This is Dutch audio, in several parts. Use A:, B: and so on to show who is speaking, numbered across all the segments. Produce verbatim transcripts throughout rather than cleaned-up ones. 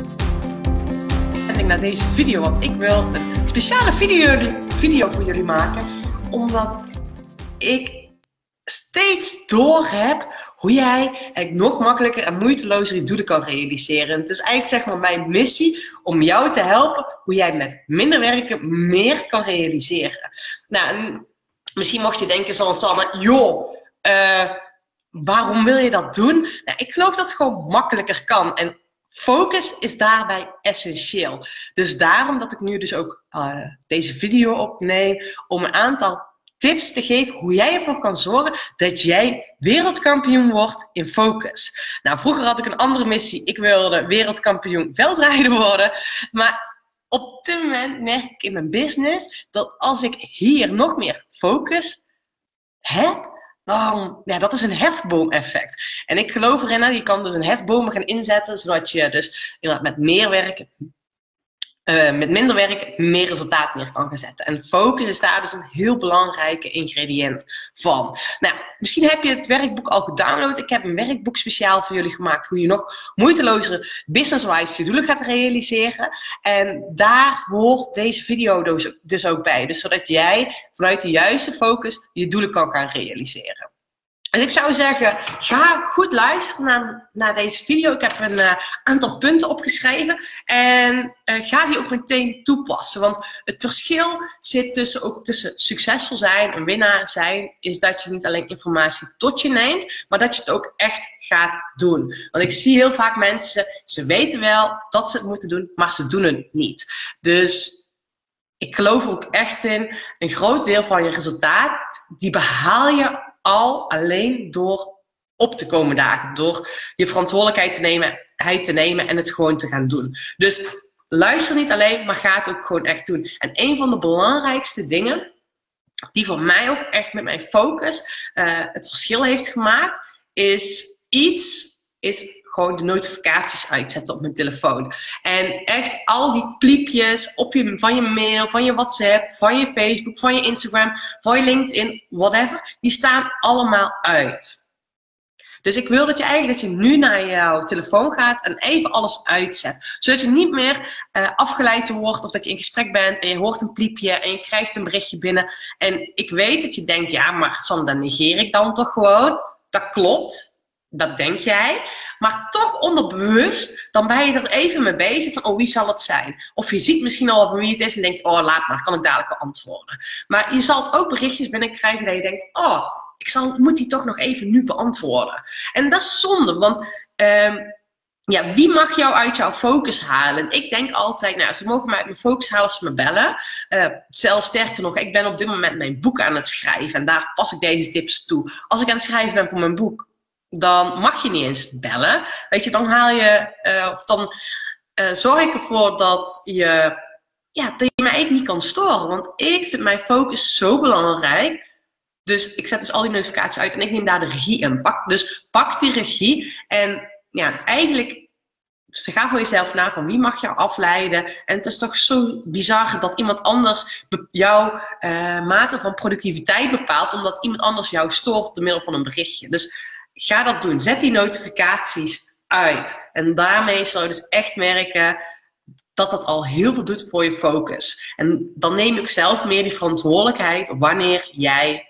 A: Naar deze video, want ik wil een speciale video, video voor jullie maken, omdat ik steeds door heb hoe jij eigenlijk nog makkelijker en moeitelozer je doelen kan realiseren. Het is eigenlijk zeg maar mijn missie om jou te helpen hoe jij met minder werken meer kan realiseren. Nou, misschien mocht je denken zoals Sanne, joh, uh, waarom wil je dat doen? Nou, ik geloof dat het gewoon makkelijker kan. En focus is daarbij essentieel. Dus daarom dat ik nu dus ook uh, deze video opneem om een aantal tips te geven hoe jij ervoor kan zorgen dat jij wereldkampioen wordt in focus. Nou, vroeger had ik een andere missie. Ik wilde wereldkampioen veldrijden worden. Maar op dit moment merk ik in mijn business dat als ik hier nog meer focus heb, dan, ja, dat is een hefboom-effect. En ik geloof erin, hè, je kan dus een hefboom gaan inzetten, zodat je dus met meer werk, uh, met minder werk, meer resultaat neer kan gaan zetten. En focus is daar dus een heel belangrijke ingrediënt van. Nou, misschien heb je het werkboek al gedownload. Ik heb een werkboek speciaal voor jullie gemaakt, hoe je nog moeitelozer business-wise je doelen gaat realiseren. En daar hoort deze video dus, dus ook bij. Dus zodat jij vanuit de juiste focus je doelen kan gaan realiseren. Dus ik zou zeggen, ga goed luisteren naar, naar deze video. Ik heb een uh, aantal punten opgeschreven en uh, ga die ook meteen toepassen. Want het verschil zit tussen, ook tussen succesvol zijn, een winnaar zijn, is dat je niet alleen informatie tot je neemt, maar dat je het ook echt gaat doen. Want ik zie heel vaak mensen, ze weten wel dat ze het moeten doen, maar ze doen het niet. Dus ik geloof er ook echt in, een groot deel van je resultaat, die behaal je al alleen door op te komen dagen. Door je verantwoordelijkheid te nemen, te nemen en het gewoon te gaan doen. Dus luister niet alleen, maar ga het ook gewoon echt doen. En een van de belangrijkste dingen die voor mij ook echt met mijn focus uh, het verschil heeft gemaakt, is iets, is gewoon de notificaties uitzetten op mijn telefoon. En echt al die pliepjes op je, van je mail, van je WhatsApp, van je Facebook, van je Instagram, van je LinkedIn, whatever, die staan allemaal uit. Dus ik wil dat je eigenlijk dat je nu naar jouw telefoon gaat en even alles uitzet. Zodat je niet meer uh, afgeleid wordt of dat je in gesprek bent en je hoort een pliepje en je krijgt een berichtje binnen. En ik weet dat je denkt, ja, maar Sanne, dan negeer ik dan toch gewoon. Dat klopt. Dat denk jij, maar toch onderbewust, dan ben je er even mee bezig van, oh, wie zal het zijn? Of je ziet misschien al van wie het is en denkt, oh, laat maar, kan ik dadelijk wel antwoorden. Maar je zal het ook berichtjes binnenkrijgen dat je denkt, oh, ik zal, moet die toch nog even nu beantwoorden. En dat is zonde, want um, ja, wie mag jou uit jouw focus halen? Ik denk altijd, nou, ze mogen mij uit mijn focus halen als ze me bellen. Uh, zelfs sterker nog, ik ben op dit moment mijn boek aan het schrijven en daar pas ik deze tips toe. Als ik aan het schrijven ben voor mijn boek, dan mag je niet eens bellen. Weet je, dan haal je, uh, of dan uh, zorg ik ervoor dat je, ja, dat je mij eigenlijk niet kan storen. Want ik vind mijn focus zo belangrijk. Dus ik zet dus al die notificaties uit en ik neem daar de regie in. Pak, dus pak die regie en ja, eigenlijk, dus ga voor jezelf na van wie mag jou afleiden. En het is toch zo bizar dat iemand anders jouw uh, mate van productiviteit bepaalt, omdat iemand anders jou stoort door middel van een berichtje. Dus ga dat doen. Zet die notificaties uit. En daarmee zal je dus echt merken dat dat al heel veel doet voor je focus. En dan neem ik zelf meer die verantwoordelijkheid wanneer jij,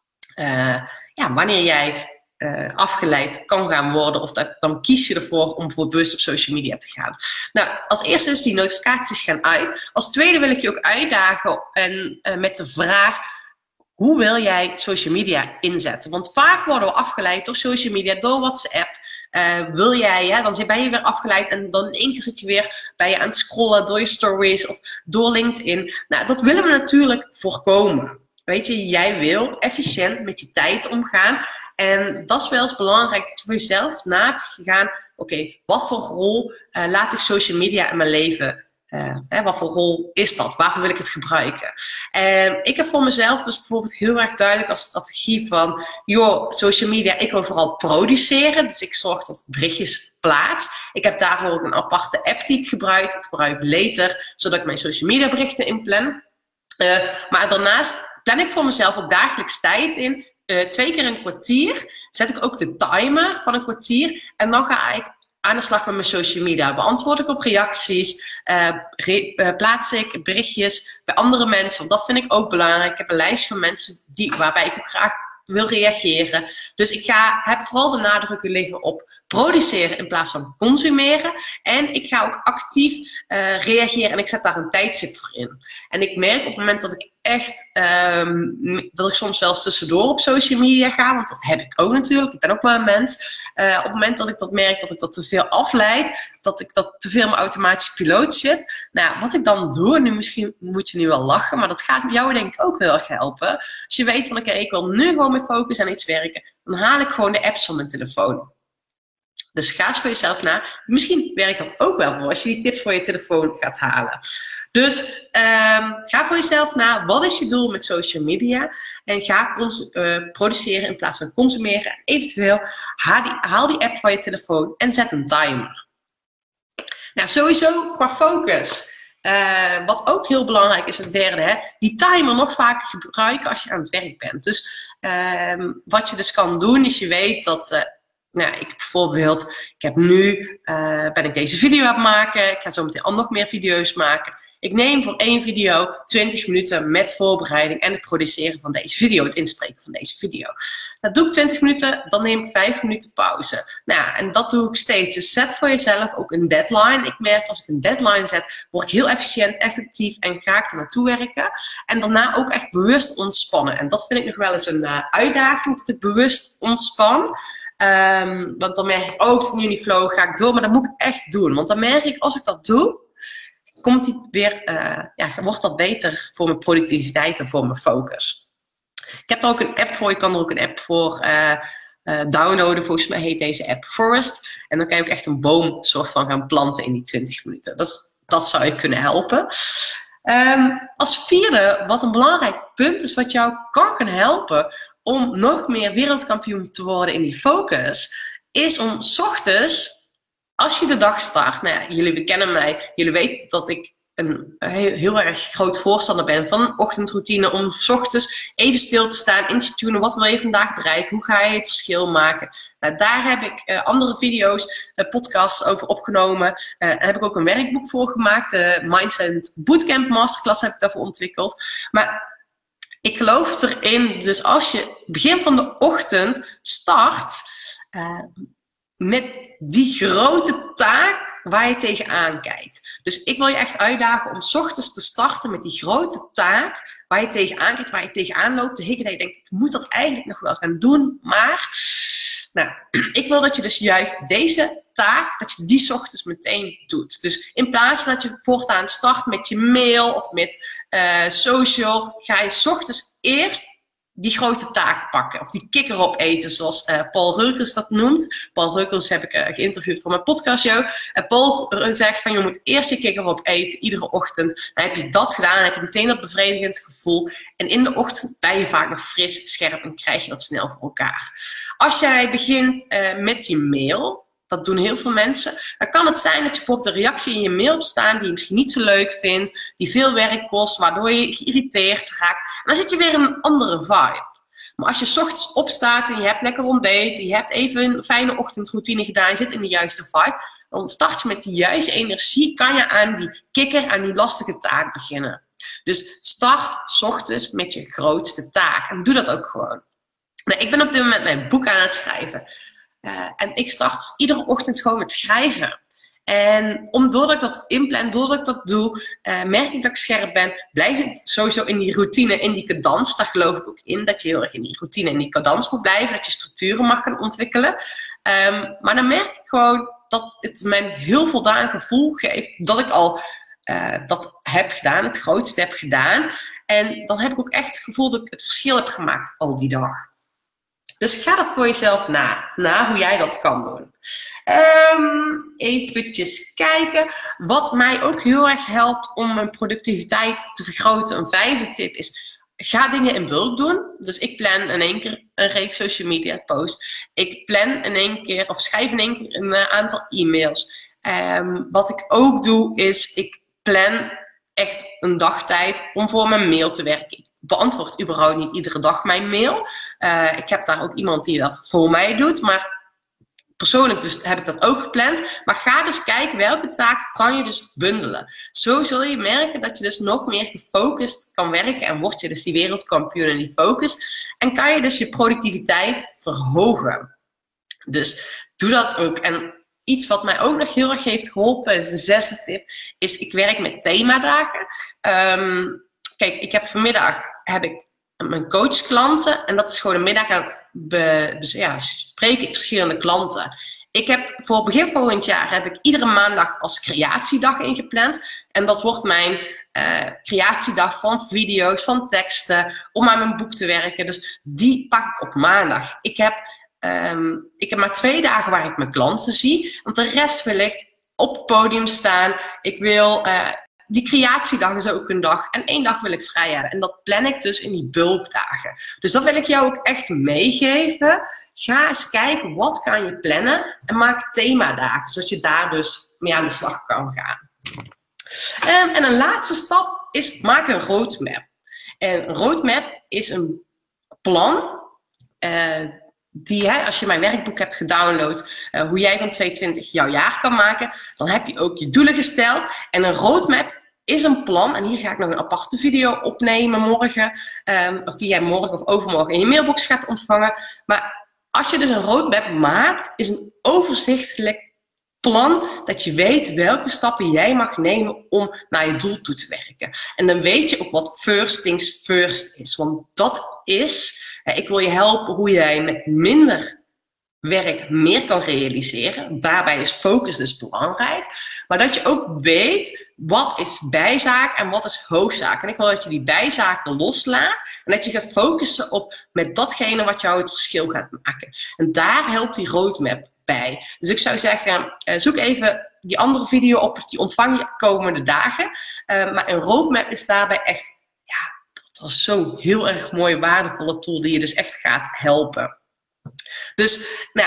A: uh, ja, wanneer jij uh, afgeleid kan gaan worden. Of dat, dan kies je ervoor om bijvoorbeeld bewust op social media te gaan. Nou, als eerste dus die notificaties gaan uit. Als tweede wil ik je ook uitdagen en, uh, met de vraag, hoe wil jij social media inzetten? Want vaak worden we afgeleid door social media, door WhatsApp. Uh, wil jij, ja, dan ben je weer afgeleid en dan in één keer zit je weer bij je aan het scrollen door je stories of door LinkedIn. Nou, dat willen we natuurlijk voorkomen. Weet je, jij wil efficiënt met je tijd omgaan. En dat is wel eens belangrijk dat je voor jezelf na hebt gegaan. Oké, okay, wat voor rol uh, laat ik social media in mijn leven Uh, hè, wat voor rol is dat? Waarvoor wil ik het gebruiken? En ik heb voor mezelf dus bijvoorbeeld heel erg duidelijk als strategie van, joh, social media, ik wil vooral produceren. Dus ik zorg dat ik berichtjes plaats. Ik heb daarvoor ook een aparte app die ik gebruik. Ik gebruik Later, zodat ik mijn social media berichten inplan. Uh, maar daarnaast plan ik voor mezelf ook dagelijks tijd in. Uh, twee keer een kwartier zet ik ook de timer van een kwartier. En dan ga ik aan de slag met mijn social media. Beantwoord ik op reacties. Uh, re, uh, plaats ik berichtjes bij andere mensen. Want dat vind ik ook belangrijk. Ik heb een lijst van mensen die, waarbij ik ook graag wil reageren. Dus ik ga, heb vooral de nadruk liggen op produceren in plaats van consumeren. En ik ga ook actief uh, reageren en ik zet daar een tijdstip voor in. En ik merk op het moment dat ik echt, um, dat ik soms wel eens tussendoor op social media ga, want dat heb ik ook natuurlijk, ik ben ook maar een mens. Uh, op het moment dat ik dat merk, dat ik dat te veel afleid, dat ik dat te veel in mijn automatische piloot zit. Nou, wat ik dan doe, nu misschien moet je nu wel lachen, maar dat gaat jou denk ik ook heel erg helpen. Als je weet van oké, okay, ik wil nu gewoon mijn focus aan iets werken, dan haal ik gewoon de apps van mijn telefoon. Dus ga eens voor jezelf na. Misschien werkt dat ook wel voor als je die tips voor je telefoon gaat halen. Dus um, ga voor jezelf na. Wat is je doel met social media? En ga uh, produceren in plaats van consumeren. Eventueel haal die, haal die app van je telefoon en zet een timer. Nou, sowieso qua focus. Uh, wat ook heel belangrijk is, het derde, hè, die timer nog vaker gebruiken als je aan het werk bent. Dus uh, wat je dus kan doen, is je weet dat... Uh, Nou, ik bijvoorbeeld, ik heb nu, uh, ben ik deze video aan het maken. Ik ga zo meteen al nog meer video's maken. Ik neem voor één video twintig minuten met voorbereiding en het produceren van deze video. Het inspreken van deze video. Dat doe ik twintig minuten, dan neem ik vijf minuten pauze. Nou, en dat doe ik steeds. Dus zet voor jezelf ook een deadline. Ik merk als ik een deadline zet, word ik heel efficiënt, effectief en ga ik er naartoe werken. En daarna ook echt bewust ontspannen. En dat vind ik nog wel eens een uh, uitdaging, dat ik bewust ontspan. Um, want dan merk ik ook, nu in die flow ga ik door, maar dat moet ik echt doen. Want dan merk ik, als ik dat doe, komt die weer, uh, ja, wordt dat beter voor mijn productiviteit en voor mijn focus. Ik heb er ook een app voor, je kan er ook een app voor uh, uh, downloaden. Volgens mij heet deze app Forest. En dan kan je ook echt een boom soort van gaan planten in die twintig minuten. Dat, is, dat zou je kunnen helpen. Um, als vierde, wat een belangrijk punt is, wat jou kan gaan helpen om nog meer wereldkampioen te worden in die focus, is om 's ochtends, als je de dag start, nou ja, jullie kennen mij, jullie weten dat ik een heel, heel erg groot voorstander ben van een ochtendroutine, om 's ochtends even stil te staan, in te tunen, wat wil je vandaag bereiken, hoe ga je het verschil maken. Nou, daar heb ik uh, andere video's, uh, podcasts over opgenomen, uh, daar heb ik ook een werkboek voor gemaakt, de uh, Mindset Bootcamp Masterclass heb ik daarvoor ontwikkeld. Maar ik geloof erin, dus als je begin van de ochtend start uh, met die grote taak waar je tegenaan kijkt. Dus ik wil je echt uitdagen om 's ochtends te starten met die grote taak waar je tegenaan kijkt, waar je tegenaan loopt te hikken. Dat je denkt, ik moet dat eigenlijk nog wel gaan doen, maar... Nou, ik wil dat je dus juist deze taak, dat je die 's ochtends meteen doet. Dus in plaats van dat je voortaan start met je mail of met uh, social, ga je 's ochtends eerst die grote taak pakken. Of die kikker opeten, zoals uh, Paul Rukers dat noemt. Paul Rukers heb ik uh, geïnterviewd voor mijn podcastshow. Uh, Paul zegt van, je moet eerst je kikker opeten, iedere ochtend. Dan heb je dat gedaan, dan heb je meteen dat bevredigend gevoel. En in de ochtend ben je vaak nog fris, scherp en krijg je dat snel voor elkaar. Als jij begint uh, met je mail, dat doen heel veel mensen, dan kan het zijn dat je bijvoorbeeld een reactie in je mail hebt staan die je misschien niet zo leuk vindt, die veel werk kost, waardoor je geïrriteerd raakt. En dan zit je weer in een andere vibe. Maar als je 's ochtends opstaat en je hebt lekker ontbeten, je hebt even een fijne ochtendroutine gedaan, je zit in de juiste vibe, dan start je met die juiste energie, kan je aan die kikker, aan die lastige taak beginnen. Dus start 's ochtends met je grootste taak en doe dat ook gewoon. Nou, ik ben op dit moment mijn boek aan het schrijven. Uh, en ik start iedere ochtend gewoon met schrijven. En om, doordat ik dat inplan, doordat ik dat doe, uh, merk ik dat ik scherp ben. Blijf ik sowieso in die routine, in die cadans. Daar geloof ik ook in, dat je heel erg in die routine, in die cadans moet blijven. Dat je structuren mag gaan ontwikkelen. Um, maar dan merk ik gewoon dat het mij een heel voldaan gevoel geeft dat ik al uh, dat heb gedaan, het grootste heb gedaan. En dan heb ik ook echt het gevoel dat ik het verschil heb gemaakt al die dag. Dus ga er voor jezelf na, na hoe jij dat kan doen. Um, eventjes kijken. Wat mij ook heel erg helpt om mijn productiviteit te vergroten. Een vijfde tip is, ga dingen in bulk doen. Dus ik plan in één keer een reeks social media posts. Ik plan in één keer, of schrijf in één keer een aantal e-mails. Um, wat ik ook doe, is ik plan echt een dagtijd om voor mijn mail te werken. Ik beantwoord überhaupt niet iedere dag mijn mail. Uh, ik heb daar ook iemand die dat voor mij doet, maar persoonlijk dus heb ik dat ook gepland. Maar ga dus kijken welke taken kan je dus bundelen. Zo zul je merken dat je dus nog meer gefocust kan werken. En word je dus die wereldkampioen in die focus. En kan je dus je productiviteit verhogen. Dus doe dat ook. En iets wat mij ook nog heel erg heeft geholpen, is de zesde tip, is ik werk met themadagen. Um, kijk, ik heb vanmiddag heb ik mijn coachklanten en dat is gewoon een middag aan be, be, ja, spreek ik verschillende klanten. Ik heb voor begin volgend jaar heb ik iedere maandag als creatiedag ingepland en dat wordt mijn uh, creatiedag van video's, van teksten, om aan mijn boek te werken. Dus die pak ik op maandag. Ik heb Um, ik heb maar twee dagen waar ik mijn klanten zie. Want de rest wil ik op het podium staan. Ik wil, uh, die creatiedag is ook een dag. En één dag wil ik vrij hebben. En dat plan ik dus in die bulkdagen. Dus dat wil ik jou ook echt meegeven. Ga eens kijken, wat kan je plannen? En maak themadagen, zodat je daar dus mee aan de slag kan gaan. Um, en een laatste stap is, maak een roadmap. En een roadmap is een plan... Uh, Die, hè, als je mijn werkboek hebt gedownload, uh, hoe jij van tweeduizend twintig jouw jaar kan maken, dan heb je ook je doelen gesteld. En een roadmap is een plan, en hier ga ik nog een aparte video opnemen morgen, um, of die jij morgen of overmorgen in je mailbox gaat ontvangen. Maar als je dus een roadmap maakt, is een overzichtelijk plan dat je weet welke stappen jij mag nemen om naar je doel toe te werken. En dan weet je ook wat first things first is, want dat is... Ik wil je helpen hoe jij met minder werk meer kan realiseren. Daarbij is focus dus belangrijk. Maar dat je ook weet wat is bijzaak en wat is hoofdzaak. En ik wil dat je die bijzaken loslaat. En dat je gaat focussen op met datgene wat jou het verschil gaat maken. En daar helpt die roadmap bij. Dus ik zou zeggen, zoek even die andere video op. Die ontvang je komende dagen. Maar een roadmap is daarbij echt... Dat is zo'n heel erg mooie, waardevolle tool die je dus echt gaat helpen. Dus, nou,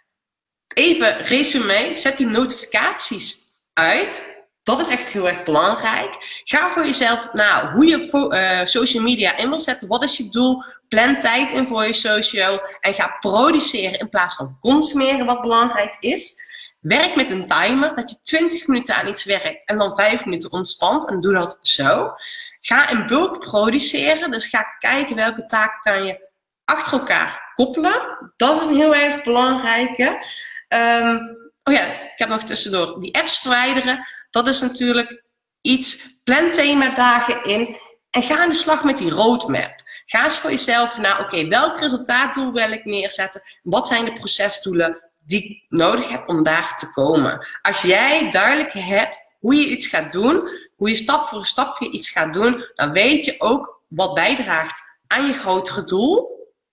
A: even resume. Zet die notificaties uit. Dat is echt heel erg belangrijk. Ga voor jezelf na hoe je uh, social media in wil zetten. Wat is je doel? Plan tijd in voor je social. En ga produceren in plaats van consumeren, wat belangrijk is. Werk met een timer, dat je twintig minuten aan iets werkt en dan vijf minuten ontspant. En doe dat zo. Ga in bulk produceren, dus ga kijken welke taken kan je achter elkaar koppelen. Dat is een heel erg belangrijke. Um, oh ja, ik heb nog tussendoor die apps verwijderen. Dat is natuurlijk iets. Plan themadagen in en ga aan de slag met die roadmap. Ga eens voor jezelf naar, oké, okay, welk resultaatdoel wil ik neerzetten? Wat zijn de procesdoelen die ik nodig heb om daar te komen? Als jij duidelijk hebt hoe je iets gaat doen, hoe je stap voor stapje iets gaat doen, dan weet je ook wat bijdraagt aan je grotere doel.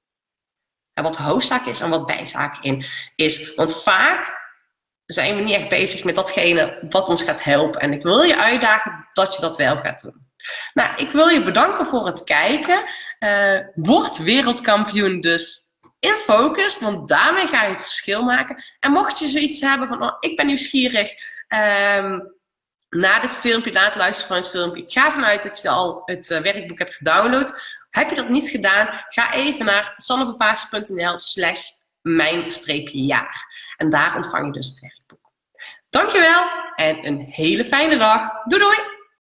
A: En wat hoofdzaak is en wat bijzaak in is. Want vaak zijn we niet echt bezig met datgene wat ons gaat helpen. En ik wil je uitdagen dat je dat wel gaat doen. Nou, ik wil je bedanken voor het kijken. Uh, word wereldkampioen dus in focus, want daarmee ga je het verschil maken. En mocht je zoiets hebben van, oh, ik ben nieuwsgierig... Um, na dit filmpje, na het luisteren van het filmpje, ik ga ervan uit dat je al het uh, werkboek hebt gedownload. Heb je dat niet gedaan, ga even naar sanneverpaasen.nl slash mijn-jaar. En daar ontvang je dus het werkboek. Dankjewel en een hele fijne dag. Doei doei!